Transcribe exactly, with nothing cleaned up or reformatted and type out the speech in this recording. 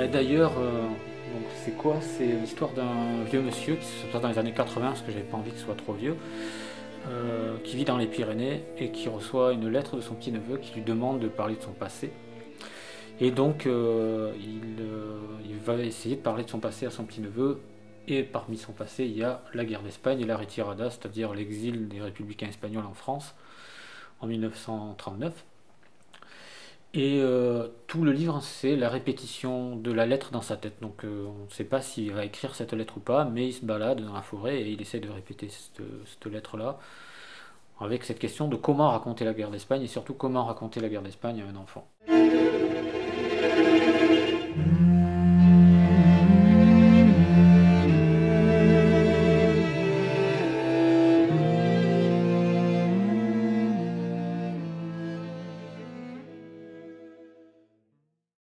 Bah, d'ailleurs, euh, donc c'est quoi? C'est l'histoire d'un vieux monsieur qui se passe dans les années quatre-vingts, parce que j'avais pas envie qu'il soit trop vieux, euh, qui vit dans les Pyrénées et qui reçoit une lettre de son petit-neveu qui lui demande de parler de son passé. Et donc, euh, il, euh, il va essayer de parler de son passé à son petit-neveu. Et parmi son passé, il y a la guerre d'Espagne et la retirada, c'est-à-dire l'exil des républicains espagnols en France en mille neuf cent trente-neuf. Et euh, tout le livre, c'est la répétition de la lettre dans sa tête. Donc euh, on ne sait pas s'il va écrire cette lettre ou pas, mais il se balade dans la forêt et il essaie de répéter cette, cette lettre-là, avec cette question de comment raconter la guerre d'Espagne et surtout comment raconter la guerre d'Espagne à un enfant.